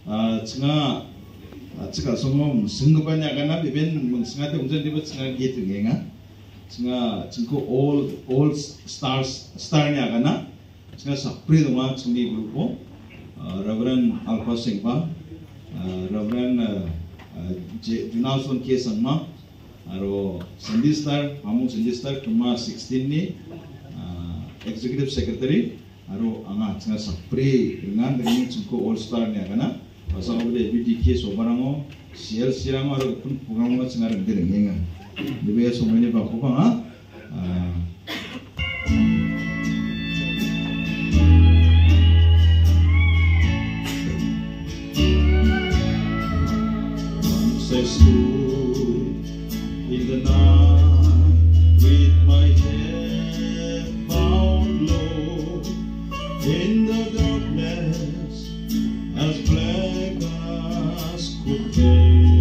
Tengah cakap semua senggupannya karena beben sengate unjan tiba tengah gitu ngenga tengah cengko all starnya karena tengah sapri doma cengdi grupo Reverend Alpha Singpa Reverend Junalson K Sangma aro Sandy Star Amung Sandy Star cuma 16 ni Executive Secretary aro anga tengah sapri dengan cengko all starnya karena pasal apa dia BDK sobarango sial sirango ada pun program apa cengar gerengenga lebih semua ini baku bang Once I stood in the night with my head bowed low in the darkness as black as could be,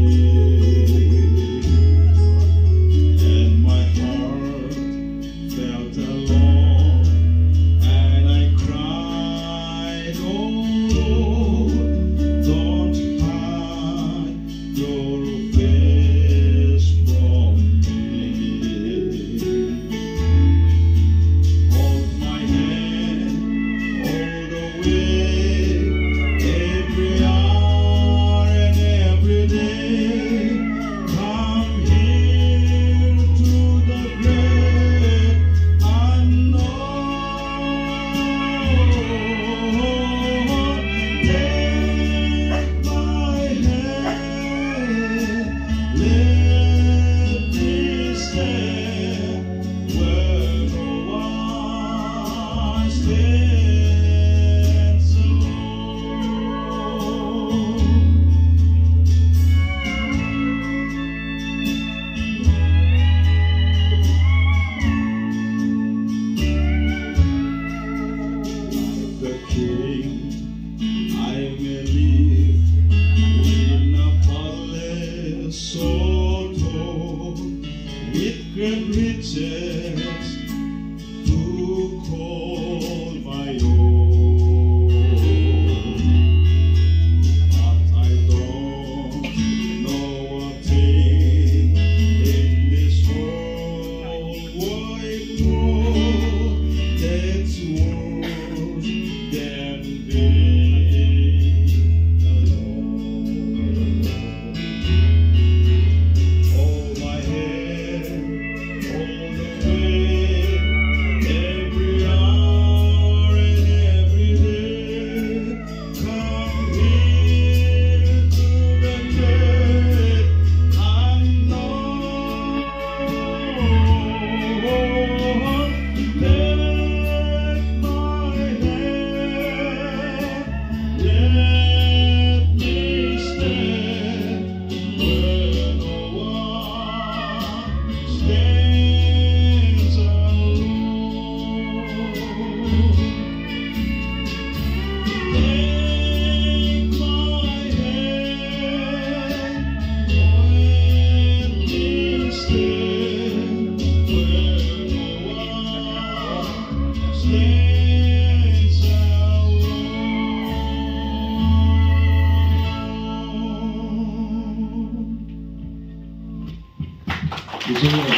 and my heart felt alone, and I cried, oh Lord, don't hide your face from me. Hold my hand all the way. Every hour and every day, come here to the great unknown. Take my hand, let me stand where no one stands alone. The king, I may live in a palace so tall, with great riches to call my own. But I don't know a thing in this whole wide world that's worth than being alone. Hold my hand all the way, every hour and every day. Come here to the great unknown. Let my hand, let me stand where no one stands alone. Take my hand, let me stand where no one stands alone.